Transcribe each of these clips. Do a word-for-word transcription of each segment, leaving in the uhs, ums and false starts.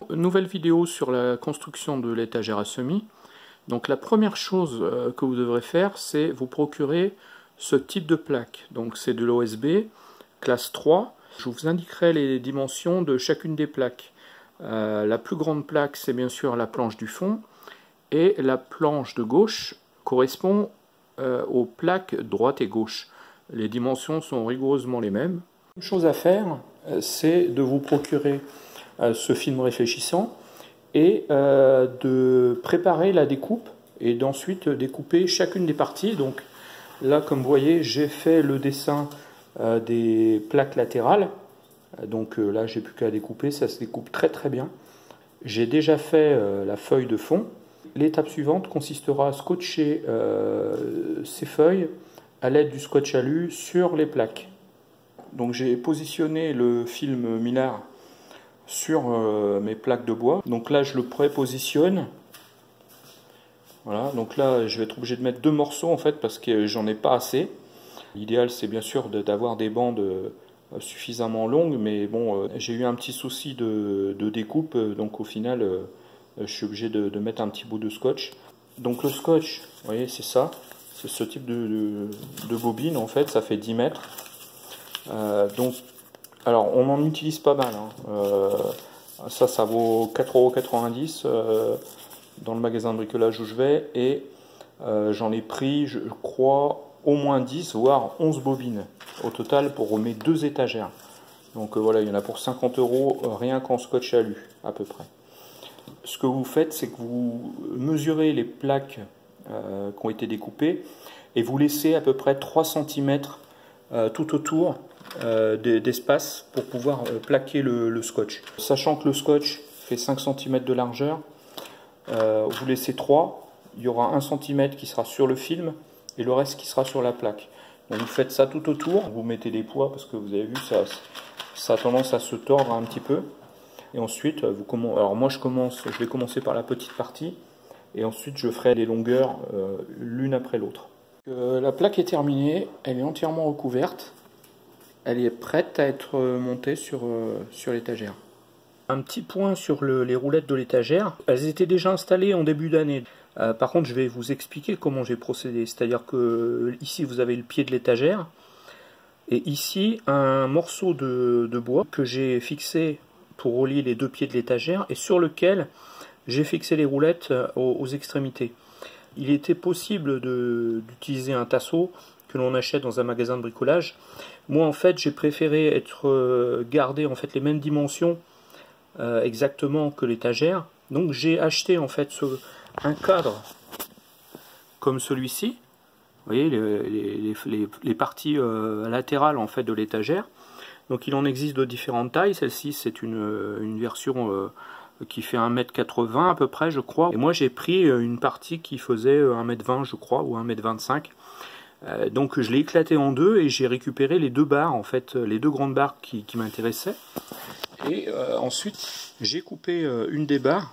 Nouvelle vidéo sur la construction de l'étagère à semis. Donc la première chose que vous devrez faire, c'est vous procurer ce type de plaque. Donc c'est de l'O S B classe trois. Je vous indiquerai les dimensions de chacune des plaques. Euh, la plus grande plaque, c'est bien sûr la planche du fond, et la planche de gauche correspond euh, aux plaques droite et gauche. Les dimensions sont rigoureusement les mêmes. Une chose à faire, c'est de vous procurer euh, ce film réfléchissant et euh, de préparer la découpe et d'ensuite découper chacune des parties. Donc là, comme vous voyez, j'ai fait le dessin euh, des plaques latérales. Donc euh, là, j'ai plus qu'à découper, ça se découpe très très bien. J'ai déjà fait euh, la feuille de fond. L'étape suivante consistera à scotcher euh, ces feuilles à l'aide du scotch alu sur les plaques. Donc j'ai positionné le film Mylar sur euh, mes plaques de bois. Donc là, je le prépositionne. Voilà, donc là, je vais être obligé de mettre deux morceaux en fait parce que j'en ai pas assez. L'idéal, c'est bien sûr d'avoir des bandes euh, suffisamment longues, mais bon, euh, j'ai eu un petit souci de, de découpe, euh, donc au final, euh, je suis obligé de, de mettre un petit bout de scotch. Donc le scotch, vous voyez, c'est ça, c'est ce type de, de, de bobine en fait, ça fait dix mètres. Euh, donc, alors on en utilise pas mal, hein. euh, ça, ça vaut quatre euros quatre-vingt-dix euh, dans le magasin de bricolage où je vais, et euh, j'en ai pris, je crois, au moins dix, voire onze bobines au total pour mes deux étagères. Donc euh, voilà, il y en a pour cinquante euros euh, rien qu'en scotch alu, à peu près. Ce que vous faites, c'est que vous mesurez les plaques euh, qui ont été découpées et vous laissez à peu près trois centimètres euh, tout autour euh, d'espace pour pouvoir euh, plaquer le, le scotch. Sachant que le scotch fait cinq centimètres de largeur, euh, vous laissez trois, il y aura un centimètre qui sera sur le film et le reste qui sera sur la plaque. Donc vous faites ça tout autour, vous mettez des poids parce que vous avez vu, ça, ça a tendance à se tordre un petit peu. Et ensuite, vous commencez. Alors moi je commence, je vais commencer par la petite partie et ensuite je ferai les longueurs euh, l'une après l'autre. Euh, la plaque est terminée, elle est entièrement recouverte, elle est prête à être montée sur, euh, sur l'étagère. Un petit point sur le, les roulettes de l'étagère, elles étaient déjà installées en début d'année. Euh, par contre, je vais vous expliquer comment j'ai procédé. C'est-à-dire que ici, vous avez le pied de l'étagère. Et ici, un morceau de, de bois que j'ai fixé pour relier les deux pieds de l'étagère et sur lequel j'ai fixé les roulettes aux, aux extrémités. Il était possible d'utiliser un tasseau que l'on achète dans un magasin de bricolage. Moi, en fait, j'ai préféré être euh, garder en fait les mêmes dimensions euh, exactement que l'étagère. Donc, j'ai acheté en fait ce un cadre comme celui-ci, vous voyez les, les, les, les parties euh, latérales en fait de l'étagère. Donc il en existe de différentes tailles. Celle-ci c'est une, une version euh, qui fait un mètre quatre-vingts à peu près, je crois. Et moi j'ai pris une partie qui faisait un mètre vingt, je crois, ou un mètre vingt-cinq. Euh, donc je l'ai éclaté en deux et j'ai récupéré les deux barres, en fait, les deux grandes barres qui, qui m'intéressaient. Et euh, ensuite j'ai coupé euh, une des barres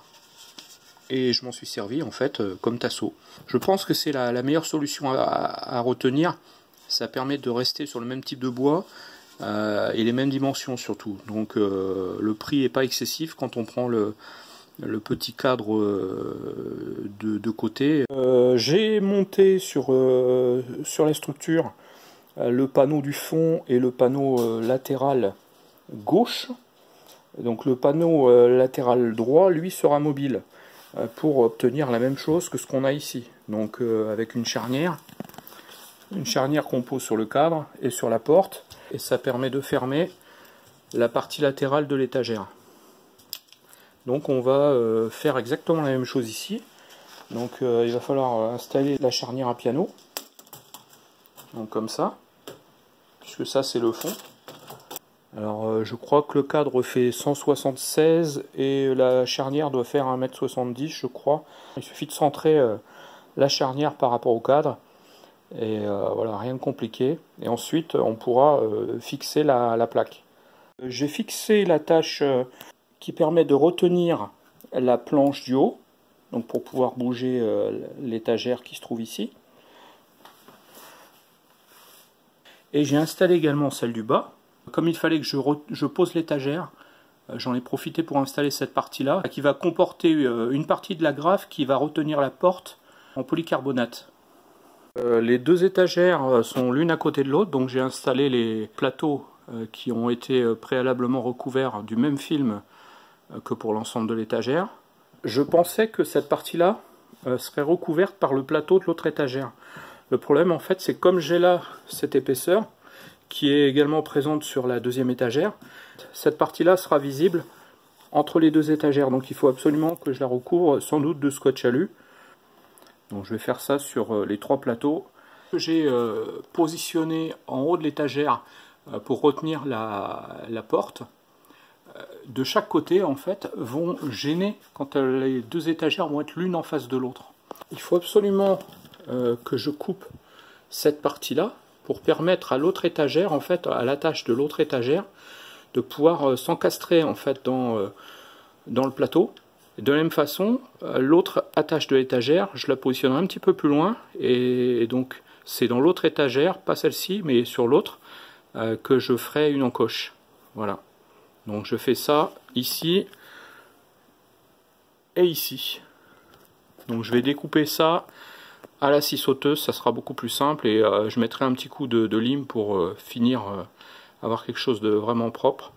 et je m'en suis servi en fait euh, comme tasseau. Je pense que c'est la, la meilleure solution à, à, à retenir. Ça permet de rester sur le même type de bois euh, et les mêmes dimensions surtout. Donc euh, le prix n'est pas excessif quand on prend le, le petit cadre euh, de, de côté. Euh, J'ai monté sur, euh, sur la structure euh, le panneau du fond et le panneau euh, latéral gauche. Donc le panneau euh, latéral droit, lui, sera mobile pour obtenir la même chose que ce qu'on a ici. Donc euh, avec une charnière, une charnière qu'on pose sur le cadre et sur la porte, et ça permet de fermer la partie latérale de l'étagère. Donc on va euh, faire exactement la même chose ici. Donc euh, il va falloir installer la charnière à piano, donc comme ça, puisque ça c'est le fond. Alors euh, je crois que le cadre fait cent soixante-seize et la charnière doit faire un mètre soixante-dix, je crois. Il suffit de centrer euh, la charnière par rapport au cadre et euh, voilà, rien de compliqué. Et ensuite on pourra euh, fixer la, la plaque. J'ai fixé la tâche euh, qui permet de retenir la planche du haut, donc pour pouvoir bouger euh, l'étagère qui se trouve ici. Et j'ai installé également celle du bas. Comme il fallait que je, je pose l'étagère, j'en ai profité pour installer cette partie-là, qui va comporter une partie de l'agrafe qui va retenir la porte en polycarbonate. Euh, les deux étagères sont l'une à côté de l'autre, donc j'ai installé les plateaux euh, qui ont été préalablement recouverts du même film euh, que pour l'ensemble de l'étagère. Je pensais que cette partie-là euh, serait recouverte par le plateau de l'autre étagère. Le problème en fait, c'est comme j'ai là cette épaisseur, qui est également présente sur la deuxième étagère, cette partie-là sera visible entre les deux étagères, donc il faut absolument que je la recouvre sans doute de scotch alu. Donc je vais faire ça sur les trois plateaux. J'ai euh, positionné en haut de l'étagère euh, pour retenir la, la porte. Euh, de chaque côté en fait vont gêner quand euh, les deux étagères vont être l'une en face de l'autre. Il faut absolument euh, que je coupe cette partie-là pour permettre à l'autre étagère, en fait, à l'attache de l'autre étagère, de pouvoir euh, s'encastrer en fait dans, euh, dans le plateau. Et de la même façon, euh, l'autre attache de l'étagère, je la positionnerai un petit peu plus loin, et, et donc c'est dans l'autre étagère, pas celle-ci, mais sur l'autre, euh, que je ferai une encoche. Voilà. Donc je fais ça ici et ici. Donc je vais découper ça à la scie sauteuse, ça sera beaucoup plus simple, et euh, je mettrai un petit coup de, de lime pour euh, finir, euh, avoir quelque chose de vraiment propre.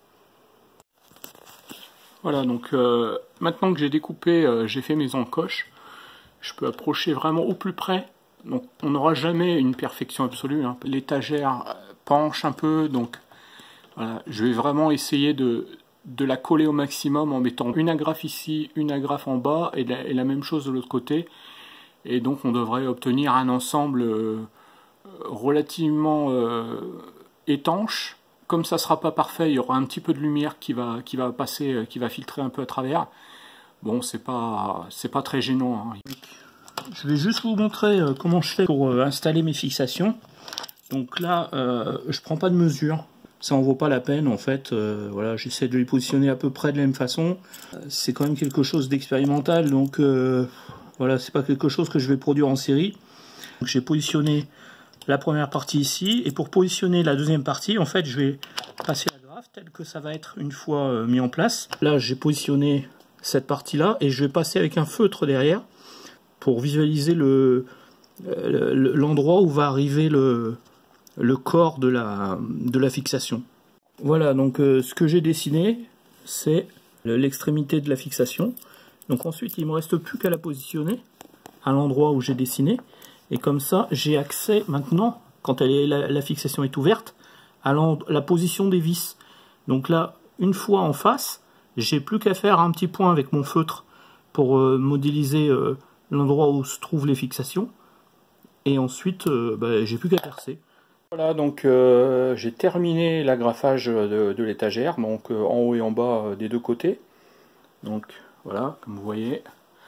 Voilà, donc euh, maintenant que j'ai découpé, euh, j'ai fait mes encoches, je peux approcher vraiment au plus près. Donc on n'aura jamais une perfection absolue, hein. L'étagère penche un peu, donc voilà, je vais vraiment essayer de, de la coller au maximum en mettant une agrafe ici, une agrafe en bas, et la, et la même chose de l'autre côté. Et donc on devrait obtenir un ensemble euh, relativement euh, étanche. Comme ça ne sera pas parfait, il y aura un petit peu de lumière qui va, qui va passer, qui va filtrer un peu à travers. Bon, c'est pas, c'est pas très gênant, hein. Je vais juste vous montrer euh, comment je fais pour euh, installer mes fixations. Donc là, euh, je prends pas de mesure. Ça en vaut pas la peine en fait. Euh, voilà, j'essaie de les positionner à peu près de la même façon. C'est quand même quelque chose d'expérimental, donc euh, voilà, c'est pas quelque chose que je vais produire en série. J'ai positionné la première partie ici, et pour positionner la deuxième partie, en fait, je vais passer la grafe telle que ça va être une fois euh, mis en place. Là, j'ai positionné cette partie-là, et je vais passer avec un feutre derrière pour visualiser le l'endroit où va arriver le, le corps de la, de la fixation. Voilà, donc euh, ce que j'ai dessiné, c'est l'extrémité de la fixation. Donc ensuite, il ne me reste plus qu'à la positionner à l'endroit où j'ai dessiné. Et comme ça, j'ai accès maintenant, quand elle est, la, la fixation est ouverte, à la position des vis. Donc là, une fois en face, j'ai plus qu'à faire un petit point avec mon feutre pour euh, modéliser euh, l'endroit où se trouvent les fixations. Et ensuite, euh, bah, j'ai plus qu'à percer. Voilà, donc euh, j'ai terminé l'agrafage de, de l'étagère, donc euh, en haut et en bas euh, des deux côtés. Donc voilà, comme vous voyez,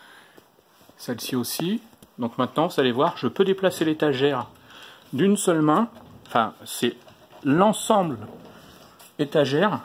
celle-ci aussi. Donc maintenant, vous allez voir, je peux déplacer l'étagère d'une seule main. Enfin, c'est l'ensemble étagère.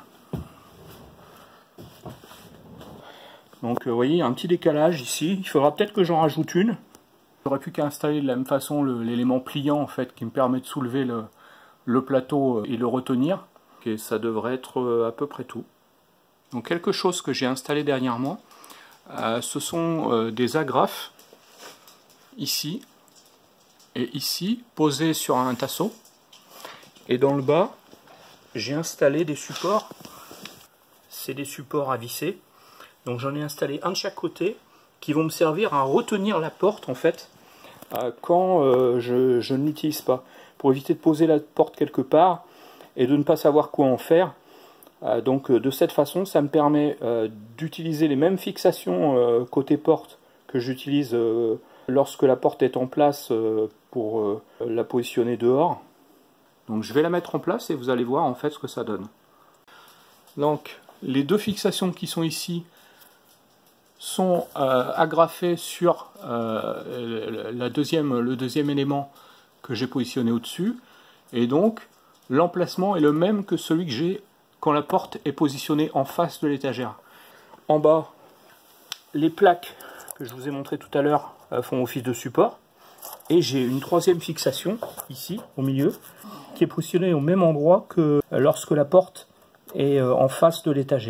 Donc vous voyez, il y a un petit décalage ici. Il faudra peut-être que j'en rajoute une. J'aurais plus qu'à installer de la même façon l'élément pliant en fait qui me permet de soulever le, le plateau et le retenir. Et ça devrait être à peu près tout. Donc quelque chose que j'ai installé derrière moi, euh, ce sont euh, des agrafes ici et ici posées sur un tasseau. Et dans le bas, j'ai installé des supports. C'est des supports à visser. Donc j'en ai installé un de chaque côté, qui vont me servir à retenir la porte en fait euh, quand euh, je, je ne l'utilise pas, pour éviter de poser la porte quelque part et de ne pas savoir quoi en faire. Euh, donc euh, de cette façon, ça me permet euh, d'utiliser les mêmes fixations euh, côté porte que j'utilise euh, lorsque la porte est en place euh, pour euh, la positionner dehors. Donc je vais la mettre en place et vous allez voir en fait ce que ça donne. Donc les deux fixations qui sont ici sont euh, agrafés sur euh, la deuxième, le deuxième élément que j'ai positionné au-dessus, et donc l'emplacement est le même que celui que j'ai quand la porte est positionnée en face de l'étagère. En bas, les plaques que je vous ai montré tout à l'heure euh, font office de support, et j'ai une troisième fixation ici au milieu qui est positionnée au même endroit que lorsque la porte est euh, en face de l'étagère.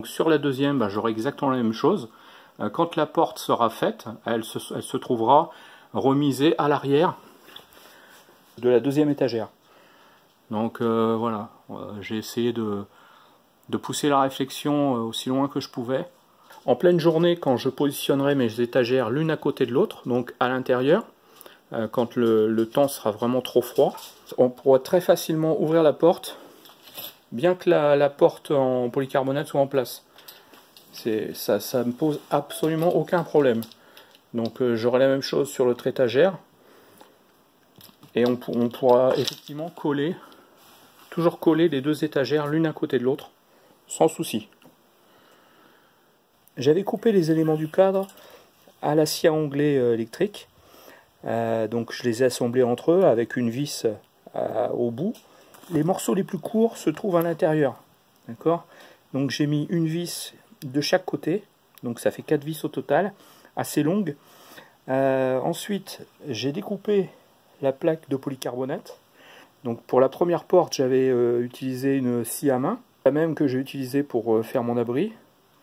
Sur la deuxième, bah, j'aurai exactement la même chose. Quand la porte sera faite, elle se, elle se trouvera remisée à l'arrière de la deuxième étagère. Donc euh, voilà, euh, j'ai essayé de, de pousser la réflexion aussi loin que je pouvais. En pleine journée, quand je positionnerai mes étagères l'une à côté de l'autre, donc à l'intérieur, euh, quand le, le temps sera vraiment trop froid, on pourra très facilement ouvrir la porte, bien que la, la porte en polycarbonate soit en place. Ça, ça me pose absolument aucun problème. Donc euh, j'aurai la même chose sur l'autre étagère, et on, on pourra effectivement coller, toujours coller les deux étagères l'une à côté de l'autre, sans souci. J'avais coupé les éléments du cadre à la scie à onglet euh, électrique, euh, donc je les ai assemblés entre eux avec une vis euh, au bout. Les morceaux les plus courts se trouvent à l'intérieur, d'accord. Donc j'ai mis une vis de chaque côté, donc ça fait quatre vis au total, assez longues. Euh, ensuite, j'ai découpé la plaque de polycarbonate. Donc pour la première porte, j'avais euh, utilisé une scie à main, la même que j'ai utilisée pour euh, faire mon abri.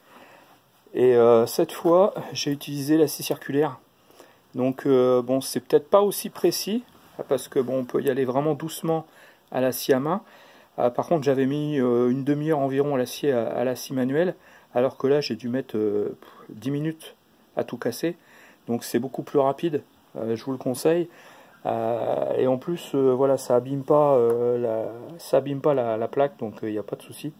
Et euh, cette fois, j'ai utilisé la scie circulaire. Donc euh, bon, c'est peut-être pas aussi précis, parce que bon, on peut y aller vraiment doucement à la scie à main. Euh, par contre, j'avais mis euh, une demi-heure environ à la scie, à, à la scie manuelle, alors que là, j'ai dû mettre euh, dix minutes à tout casser. Donc c'est beaucoup plus rapide, euh, je vous le conseille. Euh, et en plus, euh, voilà, ça abîme pas, euh, la, ça abîme pas la, la plaque, donc il n'y a pas de souci.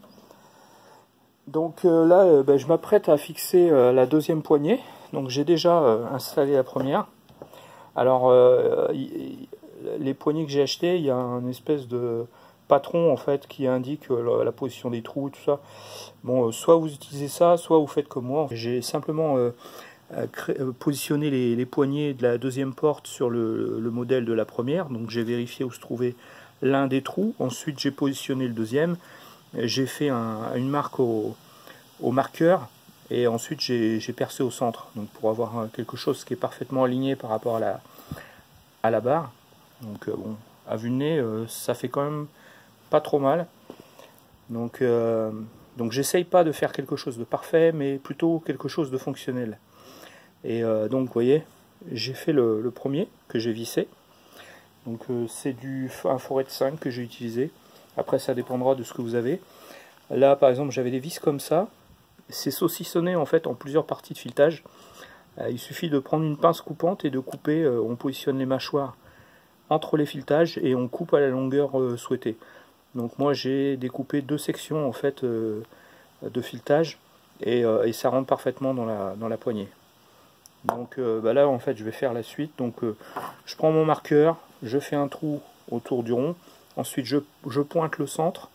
Donc euh, là, euh, ben, je m'apprête à fixer euh, la deuxième poignée. Donc j'ai déjà euh, installé la première. Alors, euh, y, les poignées que j'ai achetées, il y a une espèce de patron en fait qui indique euh, la, la position des trous et tout ça. Bon, euh, soit vous utilisez ça, soit vous faites comme moi. J'ai simplement euh, créé, euh, positionné les, les poignées de la deuxième porte sur le, le modèle de la première. Donc j'ai vérifié où se trouvait l'un des trous. Ensuite, j'ai positionné le deuxième. J'ai fait un, une marque au, au marqueur. Et ensuite, j'ai percé au centre. Donc pour avoir quelque chose qui est parfaitement aligné par rapport à la, à la barre. Donc euh, bon, à vue de nez, euh, ça fait quand même pas trop mal. Donc, euh, donc j'essaye pas de faire quelque chose de parfait, mais plutôt quelque chose de fonctionnel. Et euh, donc vous voyez, j'ai fait le, le premier que j'ai vissé. Donc euh, c'est du un foret de cinq que j'ai utilisé. Après ça dépendra de ce que vous avez. Là par exemple j'avais des vis comme ça. C'est saucissonné en fait en plusieurs parties de filetage. Euh, il suffit de prendre une pince coupante et de couper. Euh, on positionne les mâchoires entre les filetages et on coupe à la longueur euh, souhaitée. Donc moi j'ai découpé deux sections en fait euh, de filetage et, euh, et ça rentre parfaitement dans la, dans la poignée. Donc euh, bah là en fait je vais faire la suite. Donc euh, je prends mon marqueur, je fais un trou autour du rond, ensuite je, je pointe le centre,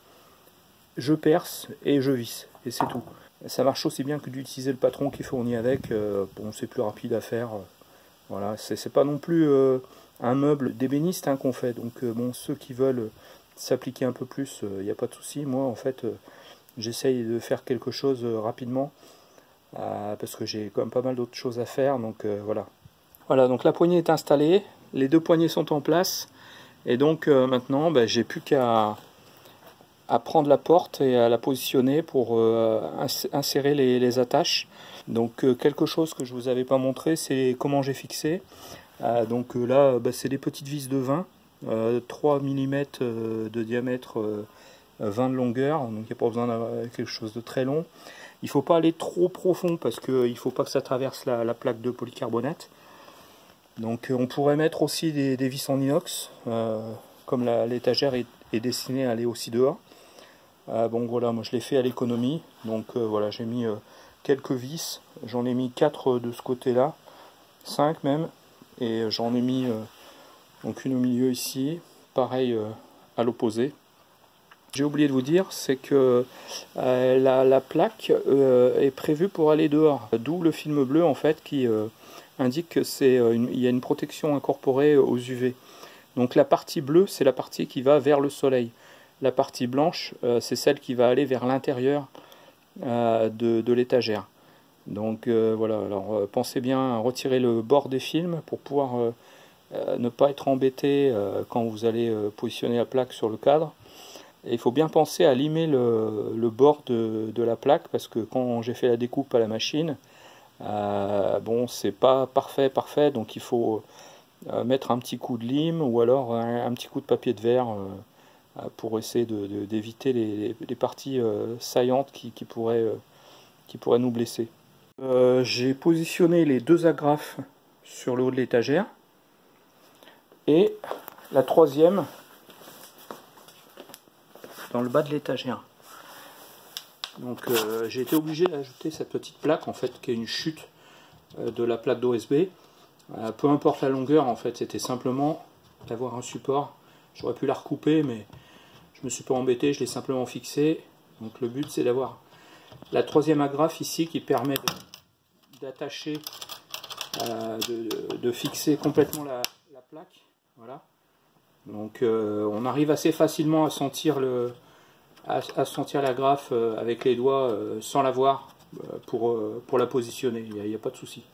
je perce et je visse et c'est tout. Ça marche aussi bien que d'utiliser le patron qui est fourni avec. Euh, bon, c'est plus rapide à faire. Euh, voilà, c'est pas non plus euh, un meuble d'ébéniste hein, qu'on fait. Donc euh, bon, ceux qui veulent s'appliquer un peu plus, il euh, n'y a pas de souci. Moi, en fait, euh, j'essaye de faire quelque chose euh, rapidement euh, parce que j'ai quand même pas mal d'autres choses à faire. Donc euh, voilà. Voilà, donc la poignée est installée, les deux poignées sont en place, et donc euh, maintenant, ben, j'ai plus qu'à à prendre la porte et à la positionner pour euh, insérer les, les attaches. Donc euh, quelque chose que je vous avais pas montré, c'est comment j'ai fixé. Euh, donc euh, là, bah, c'est des petites vis de vingt, euh, trois millimètres euh, de diamètre, euh, vingt de longueur, donc il n'y a pas besoin d'avoir quelque chose de très long. Il ne faut pas aller trop profond parce qu'il ne faut pas que ça traverse la, la plaque de polycarbonate. Donc euh, on pourrait mettre aussi des, des vis en inox, euh, comme l'étagère est, est destinée à aller aussi dehors. Euh, bon voilà, moi je l'ai fait à l'économie, donc euh, voilà, j'ai mis euh, quelques vis, j'en ai mis quatre de ce côté-là, cinq même, et j'en ai mis euh, donc une au milieu ici, pareil euh, à l'opposé. J'ai oublié de vous dire, c'est que euh, la, la plaque euh, est prévue pour aller dehors, d'où le film bleu en fait qui euh, indique que c'est euh, il y a une protection incorporée aux U V. Donc la partie bleue, c'est la partie qui va vers le soleil. La partie blanche, euh, c'est celle qui va aller vers l'intérieur euh, de, de l'étagère. Donc euh, voilà, alors euh, pensez bien à retirer le bord des films pour pouvoir euh, euh, ne pas être embêté euh, quand vous allez euh, positionner la plaque sur le cadre. Et il faut bien penser à limer le, le bord de, de la plaque, parce que quand j'ai fait la découpe à la machine, euh, bon, c'est pas parfait, parfait, donc il faut euh, mettre un petit coup de lime ou alors un, un petit coup de papier de verre euh, pour essayer de, de, d'éviter les, les parties euh, saillantes qui, qui, pourraient, euh, qui pourraient nous blesser. Euh, j'ai positionné les deux agrafes sur le haut de l'étagère et la troisième dans le bas de l'étagère. Donc euh, j'ai été obligé d'ajouter cette petite plaque en fait qui est une chute euh, de la plaque d'O S B. Euh, peu importe la longueur, en fait, c'était simplement d'avoir un support. J'aurais pu la recouper, mais je me suis pas embêté, je l'ai simplement fixé. Donc le but c'est d'avoir la troisième agrafe ici qui permet d'attacher, euh, de, de fixer complètement la, la plaque. Voilà. Donc euh, on arrive assez facilement à sentir le à, à sentir l'agrafe euh, avec les doigts euh, sans la voir euh, pour, euh, pour la positionner, il n'y a, a pas de souci.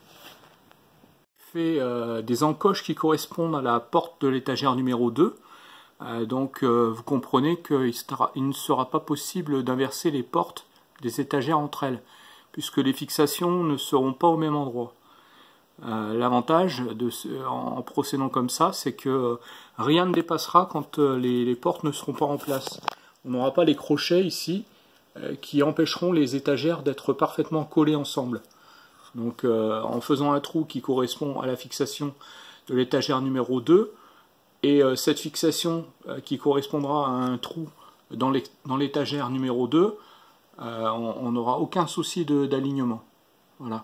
Fait euh, des encoches qui correspondent à la porte de l'étagère numéro deux. Euh, donc euh, vous comprenez qu'il il ne sera pas possible d'inverser les portes des étagères entre elles, puisque les fixations ne seront pas au même endroit. Euh, L'avantage de ce, en, en procédant comme ça, c'est que euh, rien ne dépassera quand euh, les, les portes ne seront pas en place. On n'aura pas les crochets ici euh, qui empêcheront les étagères d'être parfaitement collées ensemble. Donc euh, en faisant un trou qui correspond à la fixation de l'étagère numéro deux, et euh, cette fixation euh, qui correspondra à un trou dans l'étagère numéro deux, euh, on n'aura aucun souci d'alignement. Voilà.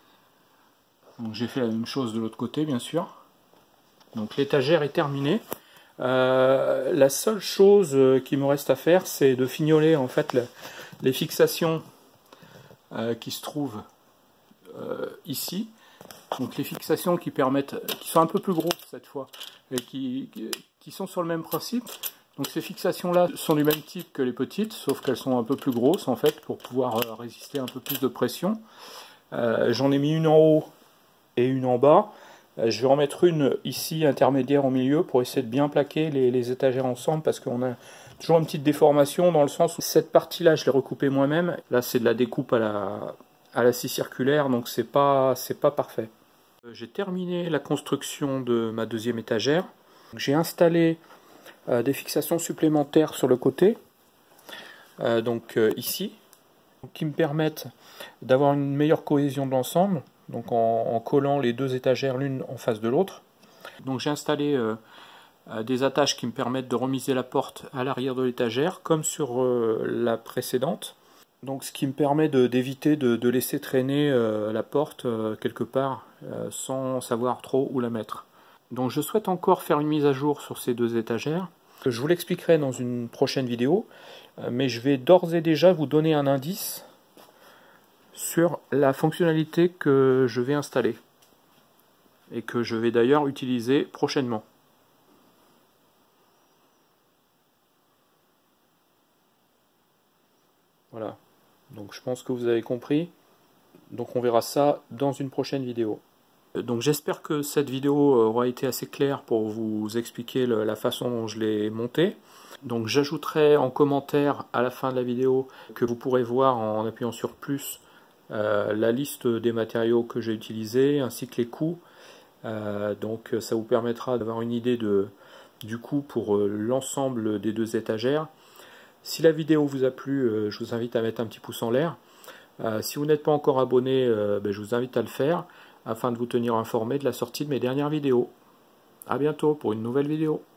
Donc j'ai fait la même chose de l'autre côté, bien sûr. Donc l'étagère est terminée. Euh, la seule chose qui me reste à faire, c'est de fignoler en fait le, les fixations euh, qui se trouvent euh, ici. Donc les fixations qui permettent, qui sont un peu plus grosses cette fois, et qui, qui sont sur le même principe. Donc ces fixations-là sont du même type que les petites, sauf qu'elles sont un peu plus grosses en fait, pour pouvoir euh, résister un peu plus de pression. Euh, J'en ai mis une en haut et une en bas. Euh, je vais en mettre une ici intermédiaire au milieu pour essayer de bien plaquer les, les étagères ensemble, parce qu'on a toujours une petite déformation dans le sens où cette partie-là je l'ai recoupée moi-même. Là c'est de la découpe à la, à la scie circulaire, donc c'est pas, c'est pas parfait. J'ai terminé la construction de ma deuxième étagère. J'ai installé euh, des fixations supplémentaires sur le côté, euh, donc euh, ici, qui me permettent d'avoir une meilleure cohésion de l'ensemble, donc en, en collant les deux étagères l'une en face de l'autre. Donc j'ai installé euh, des attaches qui me permettent de remiser la porte à l'arrière de l'étagère, comme sur euh, la précédente. Donc ce qui me permet d'éviter de, de, de laisser traîner euh, la porte euh, quelque part euh, sans savoir trop où la mettre. Donc je souhaite encore faire une mise à jour sur ces deux étagères. Je vous l'expliquerai dans une prochaine vidéo, euh, mais je vais d'ores et déjà vous donner un indice sur la fonctionnalité que je vais installer et que je vais d'ailleurs utiliser prochainement. Voilà. Donc je pense que vous avez compris. Donc on verra ça dans une prochaine vidéo. Donc j'espère que cette vidéo aura été assez claire pour vous expliquer le, la façon dont je l'ai montée. Donc j'ajouterai en commentaire à la fin de la vidéo, que vous pourrez voir en appuyant sur plus, euh, la liste des matériaux que j'ai utilisés ainsi que les coûts. Euh, donc ça vous permettra d'avoir une idée de, du coût pour euh, l'ensemble des deux étagères. Si la vidéo vous a plu, euh, je vous invite à mettre un petit pouce en l'air. Euh, si vous n'êtes pas encore abonné, euh, ben, je vous invite à le faire afin de vous tenir informé de la sortie de mes dernières vidéos. A bientôt pour une nouvelle vidéo.